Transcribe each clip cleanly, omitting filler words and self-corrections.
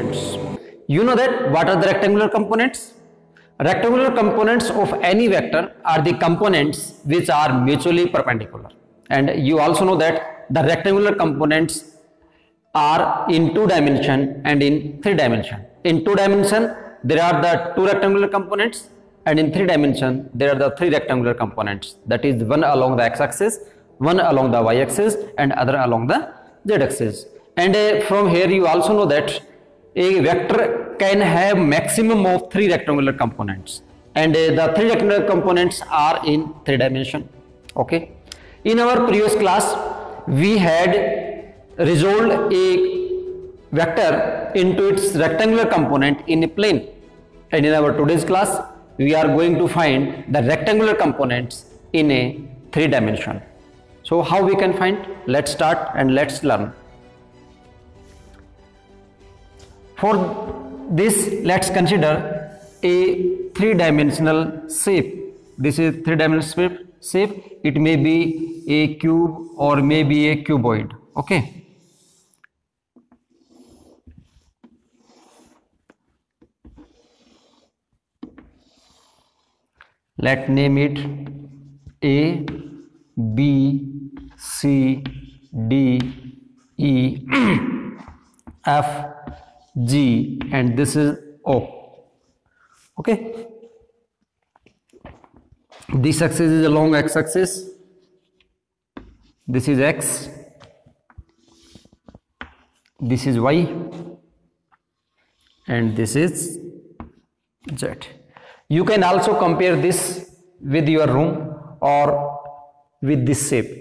students, you know that what are the rectangular components? Rectangular components of any vector are the components which are mutually perpendicular, and you also know that the rectangular components are in 2 dimension and in 3 dimension. In 2 dimension there are the 2 rectangular components, and in 3 dimension there are the 3 rectangular components, that is one along the x-axis, one along the y-axis, and other along the z-axis. And from here you also know that a vector can have maximum of 3 rectangular components, and the 3 rectangular components are in 3 dimension. Okay, in our previous class we had resolved a vector into its rectangular component in a plane, and in our today's class we are going to find the rectangular components in a 3 dimension. So how we can find? Let's start and let's learn. For this, let's consider a 3-dimensional shape. This is 3-dimensional shape. It may be a cube or may be a cuboid. Okay. Let's name it A, B, C, D, E, F, G, and this is O. Okay, this axis is a long x-axis, this is x, this is y, and this is z. You can also compare this with your room or with this shape,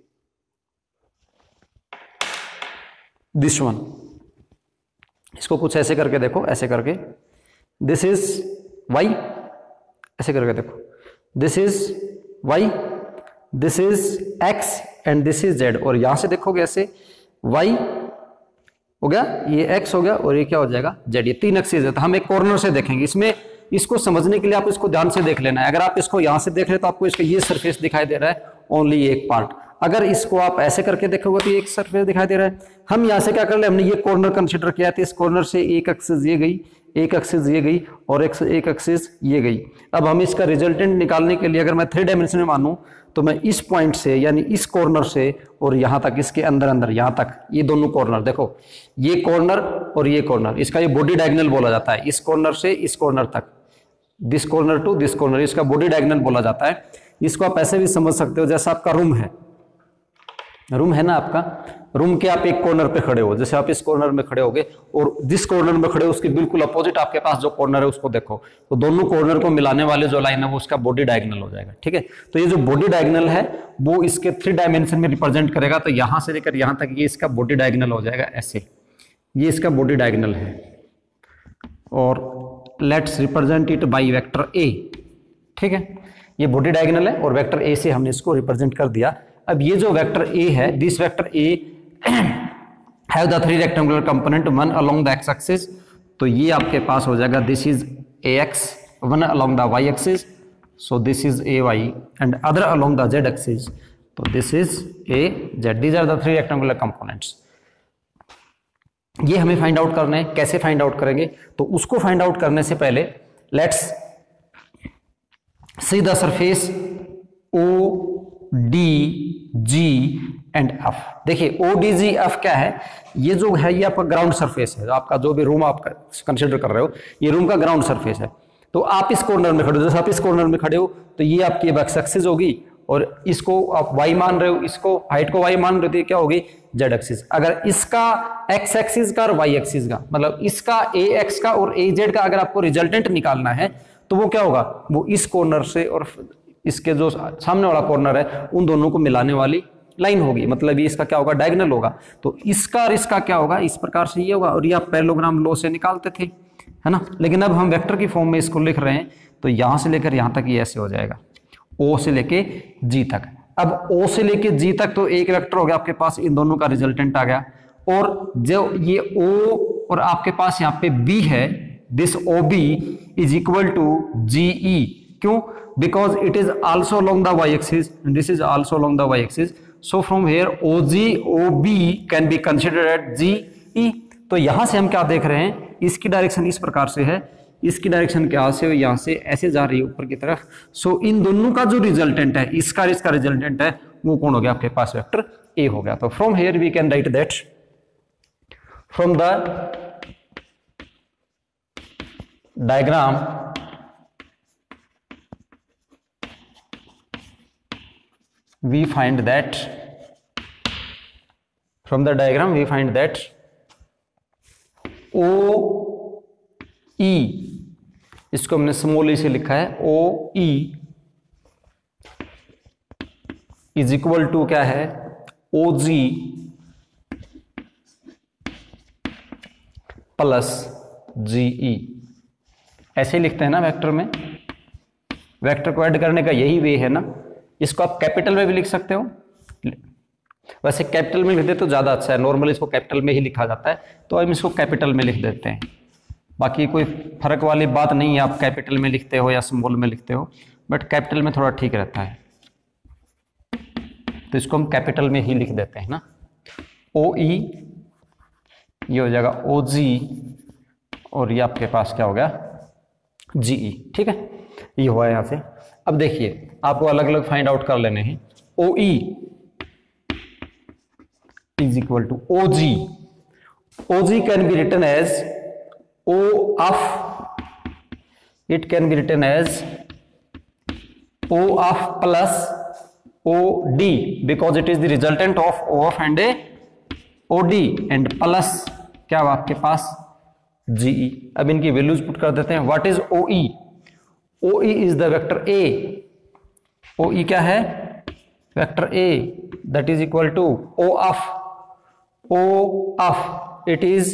this one. इसको कुछ ऐसे करके देखो, ऐसे करके, this is y, ऐसे करके देखो, this is y, this is x and this is z, और यहां से देखोगे ऐसे y हो गया, ये x हो गया, और ये क्या हो जाएगा z. ये 3 एक्सिस है, तो हम एक कॉर्नर से देखेंगे. इसमें इसको समझने के लिए आप इसको ध्यान से देख लेना है. अगर आप इसको यहां से देख रहे तो आपको इसका ये सरफेस दिखाई दे रहा है, ओनली एक पार्ट. अगर इसको आप ऐसे करके देखोगे तो एक सरफेस दिखाई दे रहा है. हम यहां से क्या कर ले, हमने ये कॉर्नर कंसीडर किया था. इस कॉर्नर से एक एक्सिस ये गई, एक एक्सिस ये गई, और एक एक्सिस ये गई. अब हम इसका रिजल्टेंट निकालने के लिए अगर मैं 3 डायमेंशन में मानूं तो मैं इस पॉइंट से, यानी इस कॉर्नर से और यहां तक, इसके अंदर अंदर यहां तक, ये दोनों कॉर्नर देखो, ये कॉर्नर और ये कॉर्नर, इसका ये बॉडी डायगोनल बोला जाता है. इस कॉर्नर से इस कॉर्नर तक, this corner to this corner, इसका बॉडी डायगोनल बोला जाता है. इसको आप ऐसे भी समझ सकते हो जैसा आपका रूम है, रूम है ना आपका, रूम के आप एक कॉर्नर पे खड़े हो, जैसे आप इस कॉर्नर में खड़े होगे और जिस कॉर्नर में खड़े हो उसके बिल्कुल अपोजिट आपके पास जो कॉर्नर है उसको देखो, तो दोनों कॉर्नर को मिलाने वाले जो लाइन है वो उसका बॉडी डायगोनल हो जाएगा. ठीक है, तो ये जो बॉडी डायगोनल है वो इसके 3 डायमेंशन में रिप्रेजेंट करेगा. तो यहां से लेकर यहां तक ये इसका बॉडी डायगोनल हो जाएगा ऐसे, ये इसका बॉडी डायगोनल है. और let's represent it by vector A. ठीक है, ये बॉडी डायगोनल है और वेक्टर ए से हमने इसको रिप्रेजेंट कर दिया. अब ये जो वेक्टर ए है, this vector A have the 3 rectangular component, one along the x axis. तो ये आपके पास हो जाएगा, this is A x, one along the y axis, so this is A y, and other along the z axis, तो this is A z. These are the 3 rectangular components. ये हमें find out करना है. कैसे find out करेंगे? तो उसको find out करने से पहले let's see the surface O D G and F. देखिए ओ डी जी एफ क्या है, ये जो है ये आपका ग्राउंड सरफेस है. आपका जो भी रूम आप कंसिडर कर रहे हो, ये रूम का ग्राउंड सरफेस है. तो आप इस कॉर्नर में खड़े हो, जैसे आप इस कॉर्नर में खड़े हो तो ये आपकी एक्स एक्सिस होगी, और इसको आप y मान रहे हो, इसको हाइट को y मान रहे हो, तो क्या होगी z एक्सिस. अगर इसका x एक्सिस का और y एक्सिस का, मतलब इसका ax का और az का अगर आपको रिजल्टेंट निकालना है तो वो क्या होगा, वो इस कॉर्नर से और इसके जो सामने वाला कॉर्नर है उन दोनों को मिलाने वाली लाइन होगी. मतलब ये इसका क्या होगा, डायगोनल होगा. तो इसका और इसका क्या होगा, इस प्रकार से ये होगा. और ये आप पैरेललोग्राम लॉ से निकालते थे, है ना. लेकिन अब हम वेक्टर की फॉर्म में इसको लिख रहे हैं, तो यहां से लेकर यहां तक ये ऐसे हो जाएगा, O से लेके G तक. अब O से लेके G तक तो एक वेक्टर हो गया आपके पास, इन दोनों का रिजल्टेंट आ गया. और जो ये O और आपके पास यहाँ पे B है, this OB is equal to GE. क्यों? Because it is also along the y axis, this is also along the y axis. So from here OG OB can be considered at GE. तो यहां से हम क्या देख रहे हैं इसकी डायरेक्शन इस प्रकार से है, इसकी डायरेक्शन क्या से यहाँ से ऐसे जा रही है ऊपर की तरफ। सो इन दोनों का जो रिजल्टेंट है, इसका इसका रिजल्टेंट है, वो कौन हो गया आपके पास, वेक्टर ए हो गया। तो from here we can write that from the diagram we find that from the diagram we find that OE, इसको हमने स्मॉल ई से लिखा है, OE इज इक्वल टू क्या है, OG प्लस GE। ऐसे ही लिखते हैं ना वेक्टर में, वेक्टर को ऐड करने का यही वे है ना। इसको आप कैपिटल में भी लिख सकते हो, वैसे कैपिटल में लिख देते तो ज़्यादा अच्छा है, नॉर्मली इसको कैपिटल में ही लिखा जाता है, तो हम इसको कैपिटल में लिख देते हैं। बाकी कोई फर्क वाली बात नहीं है, आप कैपिटल में लिखते हो या स्मॉल में लिखते हो, बट कैपिटल में थोड़ा ठीक रहता है, तो इसको हम कैपिटल में ही लिख देते हैं ना। OE ये हो जाएगा OG और ये आपके पास क्या हो गया, GE। ठीक है, ये हुआ यहाँ से। अब देखिए आपको अलग अलग फाइंड आउट कर लेने हैं। OE is equal to OG, OG can be written as O of, it can be written as O of plus OD because it is the resultant of O of and a OD and plus क्या हुआ आपके पास GE। अब इनकी values put कर देते हैं। What is OE? OE is the vector A। OE क्या है, vector A, that is equal to O of it is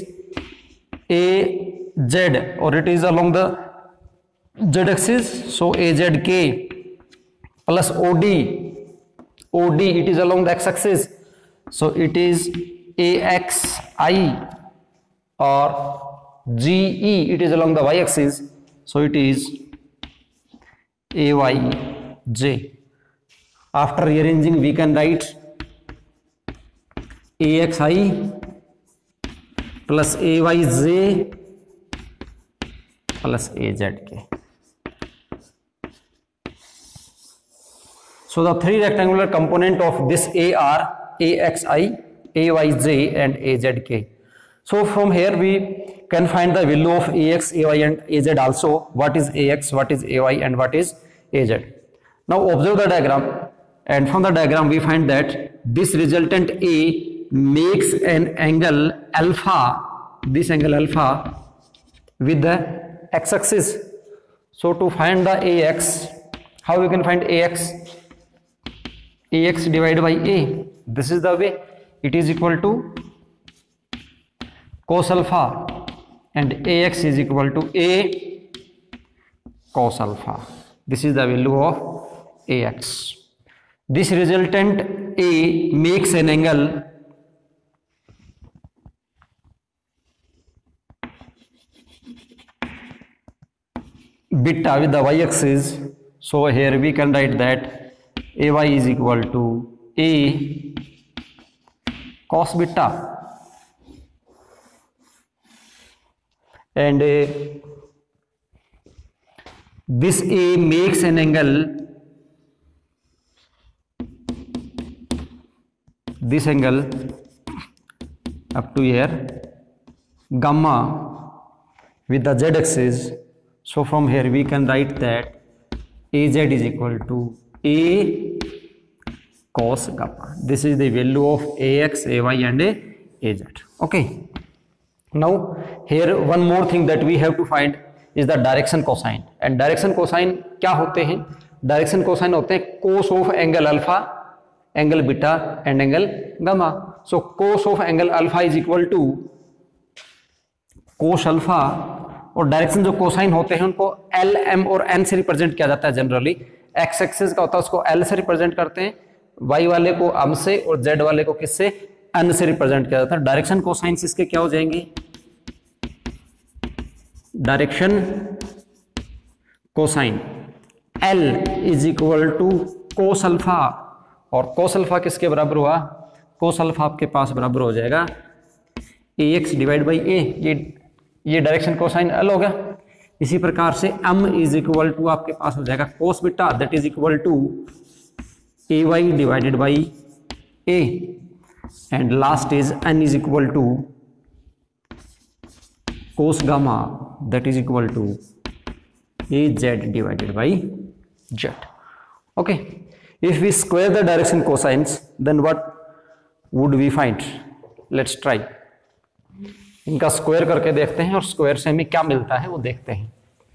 AZ or it is along the Z axis, so AZK plus OD it is along the X axis, so it is AXI, or GE it is along the Y axis, so it is AYJ. After rearranging we can write AXI plus AYJ plus AZK. So the three rectangular component of this A are AXI, AYJ and AZK. So from here we can find the value of AX, AY and AZ also. What is AX, what is AY and what is AZ. Now observe the diagram, and from the diagram we find that this resultant A makes an angle alpha, this angle alpha with the x-axis. So to find the AX, how we can find AX? AX divided by A, this is the way, it is equal to cos alpha, and AX is equal to A cos alpha. This is the value of AX. This resultant A makes an angle beta with the y-axis. So here we can write that AY is equal to A cos beta, and this A makes an angle, this angle up to here, gamma with the z-axis. So from here we can write that AZ is equal to A cos gamma. This is the value of AX, AY and AZ. Okay. Now here one more thing that we have to find is the direction cosine. And direction cosine क्या होते हैं? Direction cosine होते हैं cos of angle alpha, angle beta and angle gamma. So cos of angle alpha is equal to cos alpha, और direction जो cosine होते हैं उनको L, M और N से रिप्रेजेंट किया जाता है। जनरली एक्स एक्सिस का होता है उसको L से रिप्रेजेंट करते हैं, Y वाले को M से और Z वाले को किससे, N से रिप्रेजेंट किया जाता है। डायरेक्शन कोसाइन इसके क्या हो जाएंगे, direction cosine L is equal to cos alpha, और कोस अल्फा किसके बराबर हुआ, कोस अल्फा आपके पास बराबर हो जाएगा AX डिवाइड बाई A। ये डायरेक्शन कोसाइन एल हो गया। इसी प्रकार से m इज इक्वल टू आपके पास हो जाएगा cos beta, that is equal to A y divided by A, and last is n is equal to cos gamma, that is equal to A z divided by z. Okay, if we square the direction cosines then what would we find? Let's try. इनका square करके देखते हैं और square से हमें क्या मिलता है वो देखते हैं।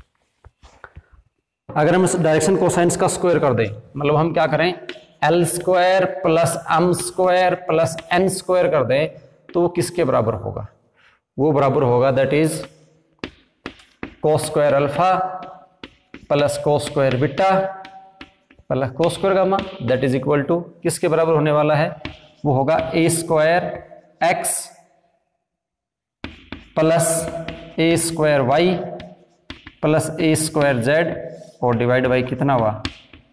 अगर हम इस डायरेक्शन कोसाइंस का स्क्वायर कर दें, मतलब हम क्या करें, L square plus M square plus N square कर दें, तो वो किसके बराबर होगा? वो बराबर होगा that is cos square alpha plus cos square beta plus cos square gamma, that is equal to किसके बराबर होने वाला है? वो होगा A square x plus A square y plus A square z और डिवाइड बाई कितना हुआ?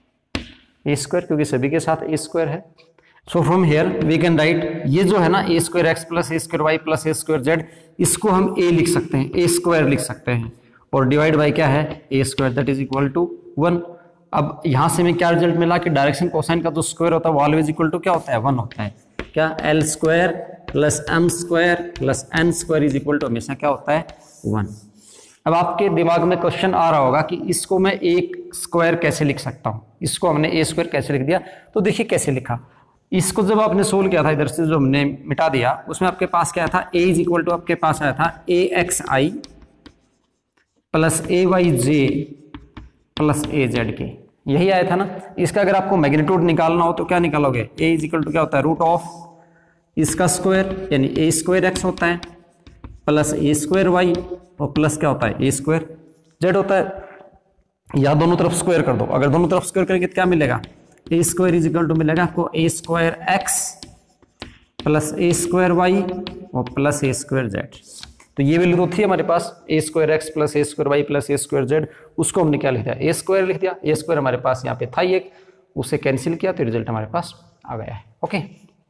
ए स्क्वायर, क्योंकि सभी के साथ ए स्क्वायर है। So from here we can write, ये जो है ना A square x plus A square y plus A square z, इसको हम ए लिख सकते हैं, ए स्क्वायर लिख सकते हैं, और डिवाइड बाई क्या है? A square, that is equal to 1। अब यहां से हमें क्या रिजल्ट मिला कि डायरेक्शन कोसाइन का जो स्क्वायर होता है वो ऑलवेज इक्वल टू क्या होता है? 1 होता है। क्या? L square plus M square plus N square is equal to हमेशा क्या होता है? 1। अब आपके दिमाग में क्वेश्चन आ रहा होगा कि इसको मैं एक स्क्वायर कैसे लिख सकता हूं, इसको हमने ए स्क्वायर कैसे लिख दिया? तो देखिए कैसे लिखा। इसको जब आपने सोल्व किया था, इधर से जो हमने मिटा दिया, उसमें आपके पास क्या था? ए इज इक्वल टू आपके पास आया था A x i plus A y j plus A z k, यही आया था ना। इसका अगर आपको मैग्नीट्यूड निकालना हो तो क्या निकालोगे? ए इज इक्वल टू क्या होता है? रूट ऑफ इसका स्क्वायर यानी ए स्क्वायर एक्स होता है प्लस ए स्क्वायर वाई और प्लस क्या होता है? ए स्क्वायर जेड होता है। या दोनों तरफ स्क्वायर कर दो, अगर दोनों तरफ स्क्वायर करेंगे तो क्या मिलेगा? A square is equal to मिलेगा आपको A square x plus A square y और प्लस ए स्क्वायर जेड। तो ये वैल्यू तो थी हमारे पास A square x plus A square y plus A square z, उसको हमने क्या लिख दिया? ए स्क्वायर लिख दिया। ए स्क्वायर हमारे पास यहाँ पे था ही एक, उसे कैंसिल किया तो रिजल्ट हमारे पास आ गया है। ओके,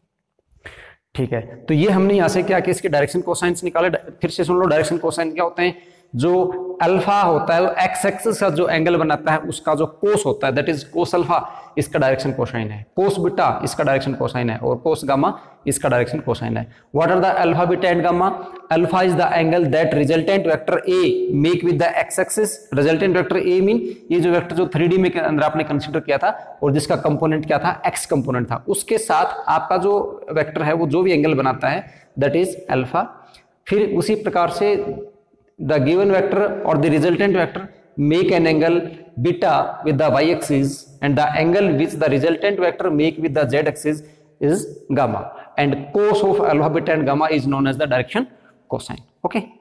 ठीक है। तो ये हमने यहाँ से क्या कि इसके डायरेक्शन कोसाइंस निकाले। फिर से सुन लो, डायरेक्शन कोसाइन क्या होते हैं? जो अल्फा होता है वो एक्स एक्सिस का जो एंगल बनाता है उसका जो कोस होता है, दैट इज कोस अल्फा, इसका डायरेक्शन कोसाइन है। कोस बीटा इसका डायरेक्शन कोसाइन है, और कोस गामा इसका डायरेक्शन कोसाइन है। What are the alpha beta and gamma? Alpha is the angle that resultant vector A make with the x axis. Resultant vector A mean ये जो vector जो 3D में के अंदर आपने कंसीडर किया था और जिसका कंपोनेंट क्या था? एक्स कंपोनेंट था, उसके साथ आपका जो वेक्टर है वो जो भी एंगल बनाता है दैट इज अल्फा। फिर उसी प्रकार से the given vector or the resultant vector make an angle beta with the y axis, and the angle which the resultant vector make with the z axis is gamma, and cos of alpha beta and gamma is known as the direction cosine. Okay.